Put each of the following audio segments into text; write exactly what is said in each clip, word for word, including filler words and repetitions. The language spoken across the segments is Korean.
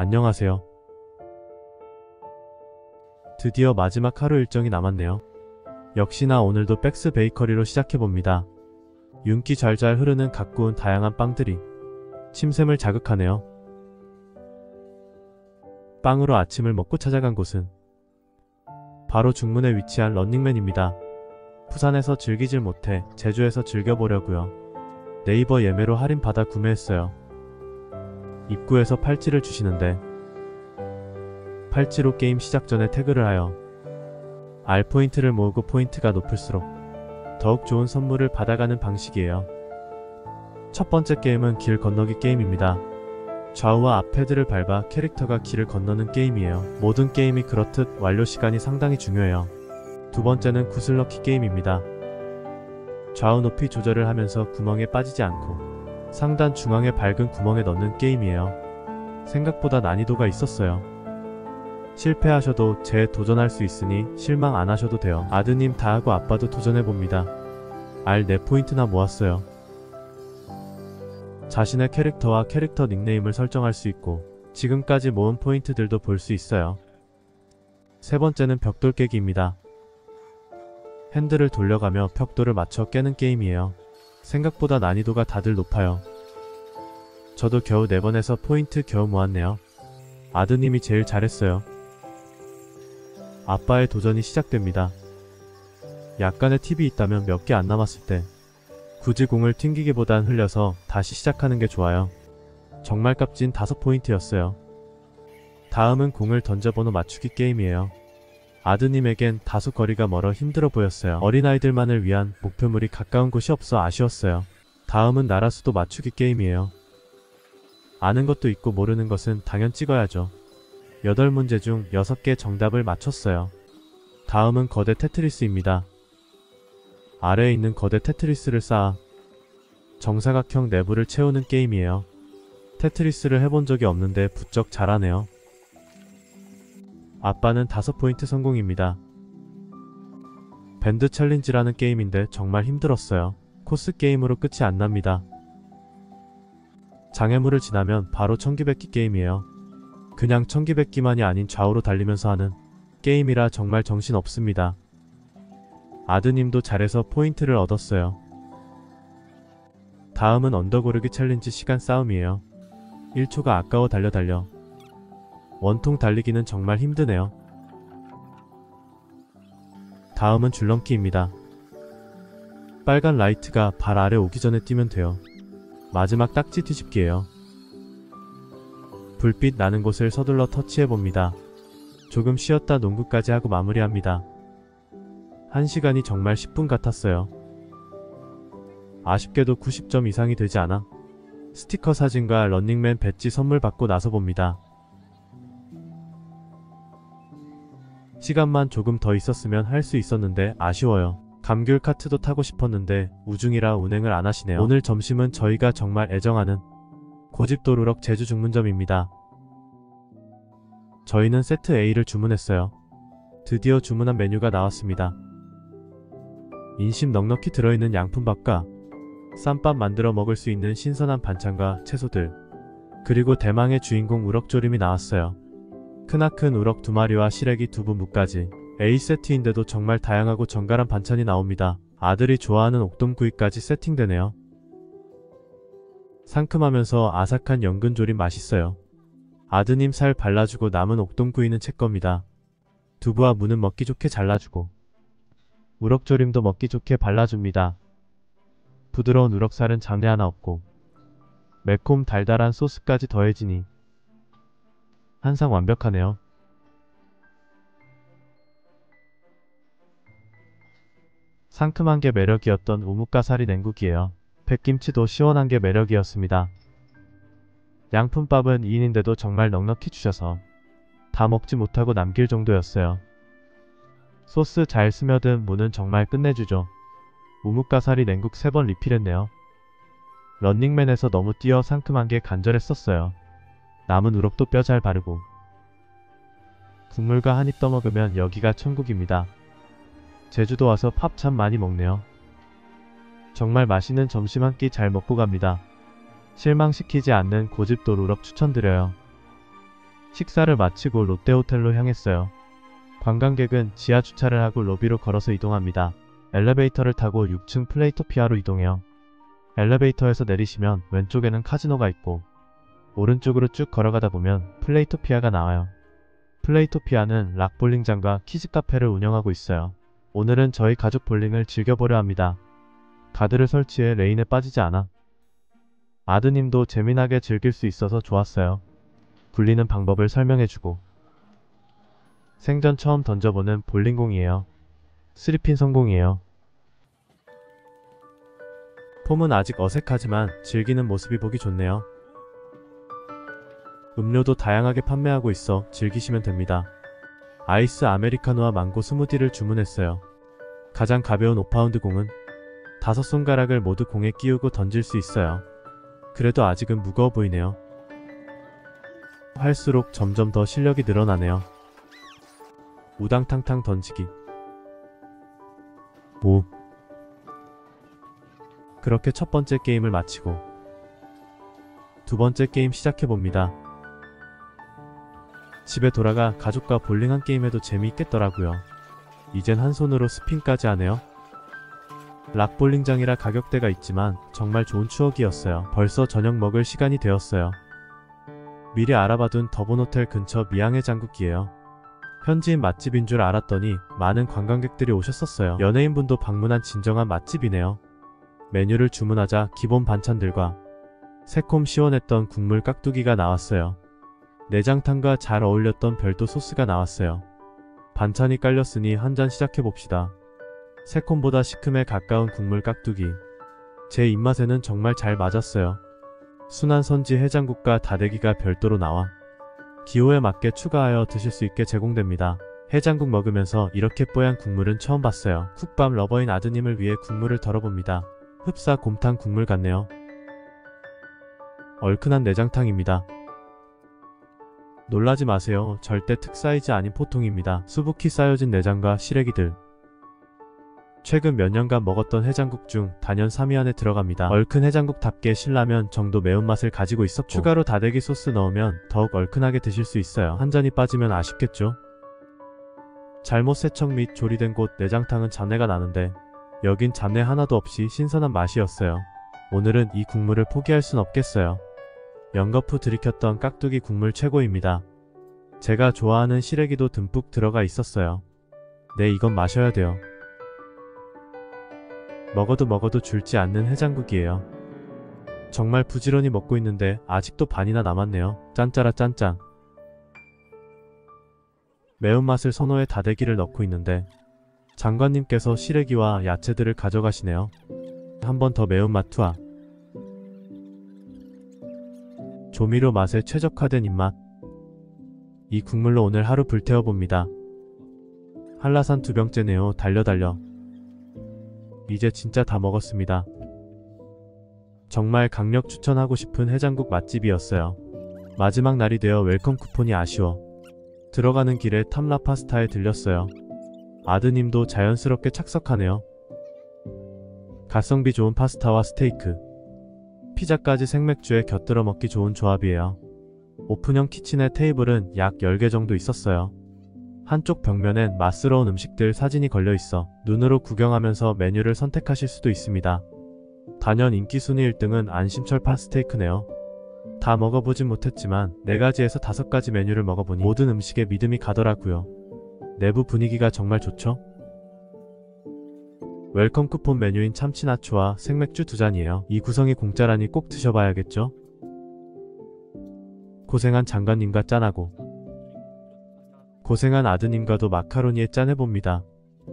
안녕하세요. 드디어 마지막 하루 일정이 남았네요. 역시나 오늘도 백스 베이커리로 시작해봅니다. 윤기 잘잘 흐르는 가꾸운 다양한 빵들이 침샘을 자극하네요. 빵으로 아침을 먹고 찾아간 곳은 바로 중문에 위치한 런닝맨입니다. 부산에서 즐기질 못해 제주에서 즐겨보려고요. 네이버 예매로 할인받아 구매했어요. 입구에서 팔찌를 주시는데 팔찌로 게임 시작 전에 태그를 하여 R 포인트를 모으고 포인트가 높을수록 더욱 좋은 선물을 받아가는 방식이에요. 첫 번째 게임은 길 건너기 게임입니다. 좌우와 앞 패드를 밟아 캐릭터가 길을 건너는 게임이에요. 모든 게임이 그렇듯 완료 시간이 상당히 중요해요. 두 번째는 구슬넣기 게임입니다. 좌우 높이 조절을 하면서 구멍에 빠지지 않고 상단 중앙의 밝은 구멍에 넣는 게임이에요. 생각보다 난이도가 있었어요. 실패하셔도 재도전할 수 있으니 실망 안 하셔도 돼요. 아드님 다하고 아빠도 도전해봅니다. 알 네 포인트나 모았어요. 자신의 캐릭터와 캐릭터 닉네임을 설정할 수 있고 지금까지 모은 포인트들도 볼 수 있어요. 세 번째는 벽돌 깨기입니다. 핸들을 돌려가며 벽돌을 맞춰 깨는 게임이에요. 생각보다 난이도가 다들 높아요. 저도 겨우 네 번에서 포인트 겨우 모았네요. 아드님이 제일 잘했어요. 아빠의 도전이 시작됩니다. 약간의 팁이 있다면 몇 개 안 남았을 때 굳이 공을 튕기기보단 흘려서 다시 시작하는 게 좋아요. 정말 값진 다섯 포인트였어요. 다음은 공을 던져 번호 맞추기 게임이에요. 아드님에겐 다소 거리가 멀어 힘들어 보였어요. 어린아이들만을 위한 목표물이 가까운 곳이 없어 아쉬웠어요. 다음은 나라수도 맞추기 게임이에요. 아는 것도 있고 모르는 것은 당연 찍어야죠. 여덟 문제 중 여섯 개 정답을 맞췄어요. 다음은 거대 테트리스입니다. 아래에 있는 거대 테트리스를 쌓아 정사각형 내부를 채우는 게임이에요. 테트리스를 해본 적이 없는데 부쩍 잘하네요. 아빠는 다섯 포인트 성공입니다. 밴드 챌린지라는 게임인데 정말 힘들었어요. 코스 게임으로 끝이 안 납니다. 장애물을 지나면 바로 청기백기 게임이에요. 그냥 청기백기만이 아닌 좌우로 달리면서 하는 게임이라 정말 정신 없습니다. 아드님도 잘해서 포인트를 얻었어요. 다음은 언더고르기 챌린지 시간 싸움이에요. 일 초가 아까워 달려 달려. 원통 달리기는 정말 힘드네요. 다음은 줄넘기입니다. 빨간 라이트가 발 아래 오기 전에 뛰면 돼요. 마지막 딱지 뒤집기예요. 불빛 나는 곳을 서둘러 터치해봅니다. 조금 쉬었다 농구까지 하고 마무리합니다. 한 시간이 정말 십 분 같았어요. 아쉽게도 구십 점 이상이 되지 않아 스티커 사진과 런닝맨 배지 선물 받고 나서봅니다. 시간만 조금 더 있었으면 할 수 있었는데 아쉬워요. 감귤 카트도 타고 싶었는데 우중이라 운행을 안 하시네요. 오늘 점심은 저희가 정말 애정하는 고집도루럭 제주 중문점입니다. 저희는 세트 A를 주문했어요. 드디어 주문한 메뉴가 나왔습니다. 인심 넉넉히 들어있는 양푼밥과 쌈밥 만들어 먹을 수 있는 신선한 반찬과 채소들, 그리고 대망의 주인공 우럭조림이 나왔어요. 크나큰 우럭 두 마리와 시래기 두부 무까지 A 세트인데도 정말 다양하고 정갈한 반찬이 나옵니다. 아들이 좋아하는 옥돔구이까지 세팅되네요. 상큼하면서 아삭한 연근조림 맛있어요. 아드님 살 발라주고 남은 옥돔구이는 제 겁니다. 두부와 무는 먹기 좋게 잘라주고 우럭조림도 먹기 좋게 발라줍니다. 부드러운 우럭살은 잡내 하나 없고 매콤 달달한 소스까지 더해지니 한상 완벽하네요. 상큼한 게 매력이었던 우뭇가사리 냉국이에요. 백김치도 시원한 게 매력이었습니다. 양푼밥은 이 인인데도 정말 넉넉히 주셔서 다 먹지 못하고 남길 정도였어요. 소스 잘 스며든 무는 정말 끝내주죠. 우뭇가사리 냉국 세 번 리필했네요. 런닝맨에서 너무 뛰어 상큼한 게 간절했었어요. 남은 우럭도 뼈 잘 바르고 국물과 한 입 떠먹으면 여기가 천국입니다. 제주도 와서 밥 참 많이 먹네요. 정말 맛있는 점심 한 끼 잘 먹고 갑니다. 실망시키지 않는 고집도루럭 추천드려요. 식사를 마치고 롯데호텔로 향했어요. 관광객은 지하 주차를 하고 로비로 걸어서 이동합니다. 엘리베이터를 타고 육 층 플레이토피아로 이동해요. 엘리베이터에서 내리시면 왼쪽에는 카지노가 있고 오른쪽으로 쭉 걸어가다 보면 플레이토피아가 나와요. 플레이토피아는 락볼링장과 키즈카페를 운영하고 있어요. 오늘은 저희 가족 볼링을 즐겨보려 합니다. 가드를 설치해 레인에 빠지지 않아 아드님도 재미나게 즐길 수 있어서 좋았어요. 굴리는 방법을 설명해주고 생전 처음 던져보는 볼링공이에요. 쓰리핀 성공이에요. 폼은 아직 어색하지만 즐기는 모습이 보기 좋네요. 음료도 다양하게 판매하고 있어 즐기시면 됩니다. 아이스 아메리카노와 망고 스무디를 주문했어요. 가장 가벼운 오 파운드 공은 다섯 손가락을 모두 공에 끼우고 던질 수 있어요. 그래도 아직은 무거워 보이네요. 할수록 점점 더 실력이 늘어나네요. 우당탕탕 던지기. 오. 그렇게 첫 번째 게임을 마치고 두 번째 게임 시작해봅니다. 집에 돌아가 가족과 볼링 한 게임 해도 재미있겠더라고요. 이젠 한 손으로 스핀까지 하네요. 락볼링장이라 가격대가 있지만 정말 좋은 추억이었어요. 벌써 저녁 먹을 시간이 되었어요. 미리 알아봐둔 더본호텔 근처 미양해 장국이에요. 현지인 맛집인 줄 알았더니 많은 관광객들이 오셨었어요. 연예인분도 방문한 진정한 맛집이네요. 메뉴를 주문하자 기본 반찬들과 새콤 시원했던 국물 깍두기가 나왔어요. 내장탕과 잘 어울렸던 별도 소스가 나왔어요. 반찬이 깔렸으니 한잔 시작해봅시다. 새콤보다 시큼에 가까운 국물 깍두기. 제 입맛에는 정말 잘 맞았어요. 순한 선지 해장국과 다대기가 별도로 나와 기호에 맞게 추가하여 드실 수 있게 제공됩니다. 해장국 먹으면서 이렇게 뽀얀 국물은 처음 봤어요. 쿡밥 러버인 아드님을 위해 국물을 덜어봅니다. 흡사 곰탕 국물 같네요. 얼큰한 내장탕입니다. 놀라지 마세요. 절대 특사이즈 아닌 포통입니다. 수북히 쌓여진 내장과 시래기들. 최근 몇 년간 먹었던 해장국 중 단연 삼 위 안에 들어갑니다. 얼큰 해장국답게 신라면 정도 매운맛을 가지고 있었고 추가로 다대기 소스 넣으면 더욱 얼큰하게 드실 수 있어요. 한 잔이 빠지면 아쉽겠죠? 잘못 세척 및 조리된 곳 내장탕은 잡내가 나는데 여긴 잡내 하나도 없이 신선한 맛이었어요. 오늘은 이 국물을 포기할 순 없겠어요. 연거푸 들이켰던 깍두기 국물 최고입니다. 제가 좋아하는 시래기도 듬뿍 들어가 있었어요. 네, 이건 마셔야 돼요. 먹어도 먹어도 줄지 않는 해장국이에요. 정말 부지런히 먹고 있는데 아직도 반이나 남았네요. 짠짜라 짠짠. 매운맛을 선호해 다대기를 넣고 있는데 장관님께서 시래기와 야채들을 가져가시네요. 한 번 더 매운맛 투하. 조미료 맛에 최적화된 입맛. 이 국물로 오늘 하루 불태워봅니다. 한라산 두 병째네요. 달려달려. 이제 진짜 다 먹었습니다. 정말 강력 추천하고 싶은 해장국 맛집이었어요. 마지막 날이 되어 웰컴 쿠폰이 아쉬워 들어가는 길에 탐라 파스타에 들렸어요. 아드님도 자연스럽게 착석하네요. 가성비 좋은 파스타와 스테이크, 피자까지 생맥주에 곁들여 먹기 좋은 조합이에요. 오픈형 키친의 테이블은 약 열 개 정도 있었어요. 한쪽 벽면엔 맛스러운 음식들 사진이 걸려있어 눈으로 구경하면서 메뉴를 선택하실 수도 있습니다. 단연 인기 순위 일 등은 안심철 파스테이크네요. 다 먹어보진 못했지만 네 가지에서 다섯 가지 메뉴를 먹어보니 모든 음식에 믿음이 가더라고요. 내부 분위기가 정말 좋죠? 웰컴 쿠폰 메뉴인 참치나초와 생맥주 두 잔이에요. 이 구성이 공짜라니 꼭 드셔봐야겠죠? 고생한 장관님과 짠하고 고생한 아드님과도 마카로니에 짠해봅니다.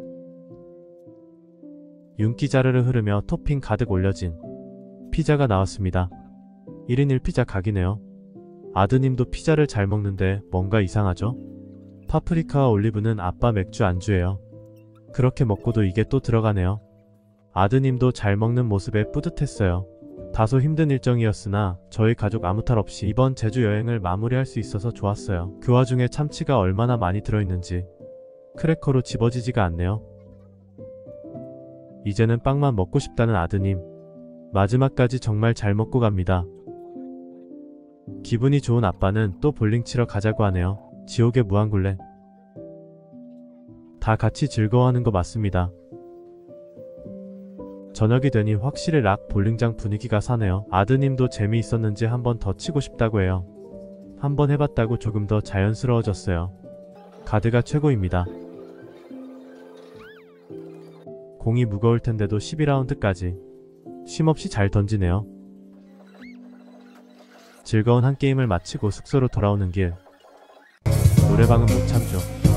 윤기 자르르 흐르며 토핑 가득 올려진 피자가 나왔습니다. 일 인 일 피자 각이네요. 아드님도 피자를 잘 먹는데 뭔가 이상하죠? 파프리카와 올리브는 아빠 맥주 안주예요. 그렇게 먹고도 이게 또 들어가네요. 아드님도 잘 먹는 모습에 뿌듯했어요. 다소 힘든 일정이었으나 저희 가족 아무 탈 없이 이번 제주 여행을 마무리할 수 있어서 좋았어요. 그 와중에 참치가 얼마나 많이 들어있는지 크래커로 집어지지가 않네요. 이제는 빵만 먹고 싶다는 아드님. 마지막까지 정말 잘 먹고 갑니다. 기분이 좋은 아빠는 또 볼링 치러 가자고 하네요. 지옥의 무한굴레. 다 같이 즐거워하는 거 맞습니다. 저녁이 되니 확실히 락 볼링장 분위기가 사네요. 아드님도 재미있었는지 한 번 더 치고 싶다고 해요. 한 번 해봤다고 조금 더 자연스러워졌어요. 가드가 최고입니다. 공이 무거울 텐데도 십이 라운드까지 쉼없이 잘 던지네요. 즐거운 한 게임을 마치고 숙소로 돌아오는 길. 노래방은 못 참죠.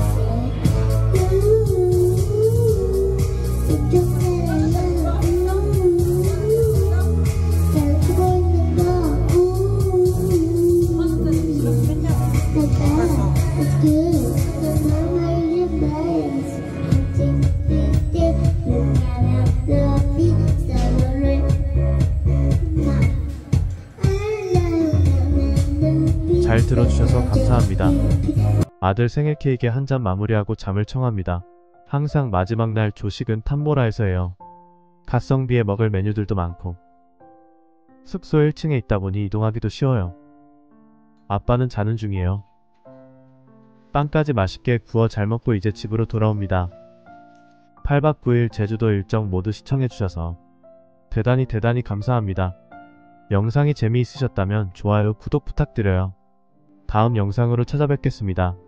잘 들어주셔서 감사합니다. 아들 생일 케이크에 한 잔 마무리하고 잠을 청합니다. 항상 마지막 날 조식은 탐보라에서 해요. 가성비에 먹을 메뉴들도 많고 숙소 일 층에 있다 보니 이동하기도 쉬워요. 아빠는 자는 중이에요. 빵까지 맛있게 구워 잘 먹고 이제 집으로 돌아옵니다. 팔 박 구 일 제주도 일정 모두 시청해주셔서 대단히 대단히 감사합니다. 영상이 재미있으셨다면 좋아요, 구독 부탁드려요. 다음 영상으로 찾아뵙겠습니다.